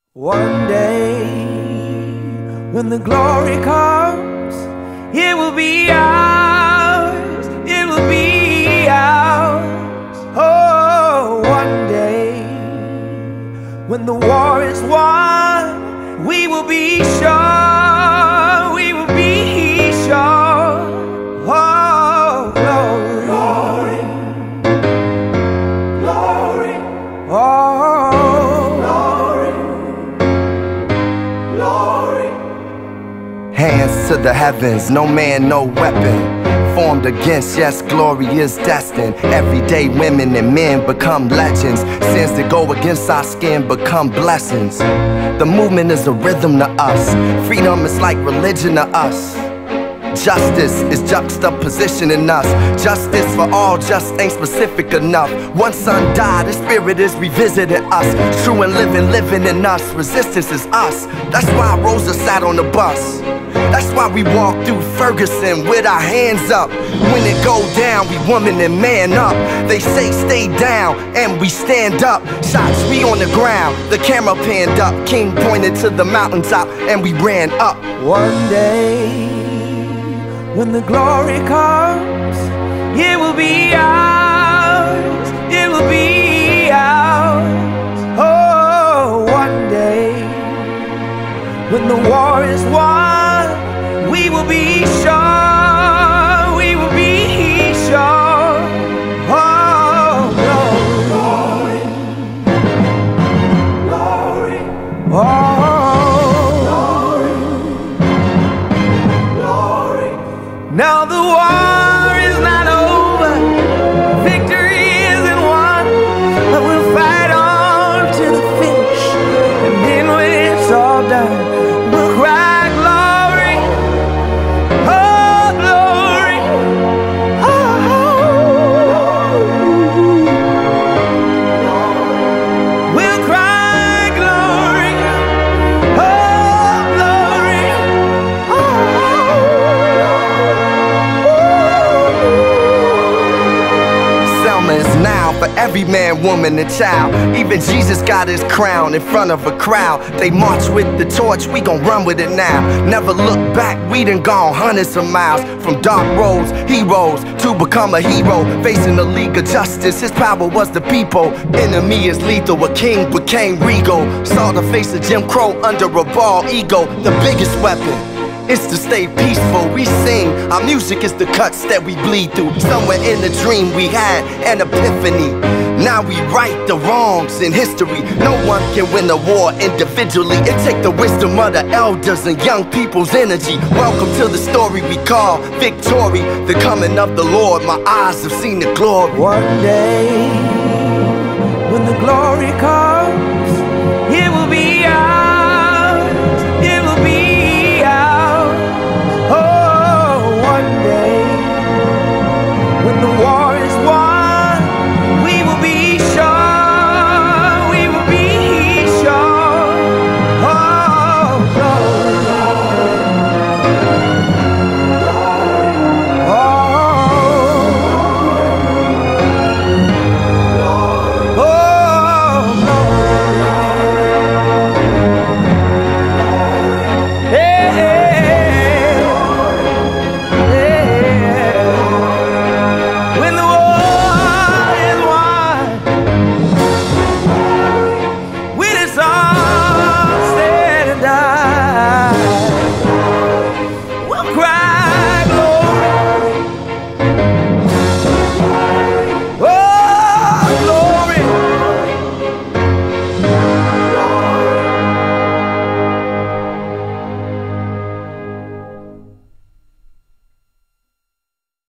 One day, when the glory comes, it will be ours, it will be ours. Oh, one day, when the war is won, we will be sure, we will be sure. Oh, glory, glory, glory. Oh, hands to the heavens, no man, no weapon formed against, yes, glory is destined. Everyday women and men become legends. Sins that go against our skin become blessings. The movement is a rhythm to us. Freedom is like religion to us. Justice is juxtapositioning us. Justice for all just ain't specific enough. One son died, the spirit is revisiting us. True and living in us. Resistance is us. That's why Rosa sat on the bus. That's why we walk through Ferguson with our hands up. When it go down, we woman and man up. They say stay down, and we stand up. Shots we on the ground, the camera panned up. King pointed to the mountaintop, and we ran up. One day, when the glory comes, it will be ours, it will be ours. Oh, one day, when the war is won, we will be sure, we will be sure. Oh, glory, glory, glory. Oh, glory, glory. Now the war is not over, victory isn't won, but we'll fight on to the finish, and then when it's all done, we'll cry. For every man, woman, and child. Even Jesus got his crown in front of a crowd. They march with the torch, we gon' run with it now. Never look back, we done gone hundreds of miles. From dark roads, heroes, to become a hero. Facing the League of Justice, his power was the people. Enemy is lethal, a king became regal. Saw the face of Jim Crow under a bald ego. The biggest weapon is to stay peaceful. We sing, our music is the cuts that we bleed through. Somewhere in the dream we had an epiphany. Now we right the wrongs in history. No one can win the war individually. It take the wisdom of the elders and young people's energy. Welcome to the story we call victory. The coming of the Lord, my eyes have seen the glory. One day, when the glory comes,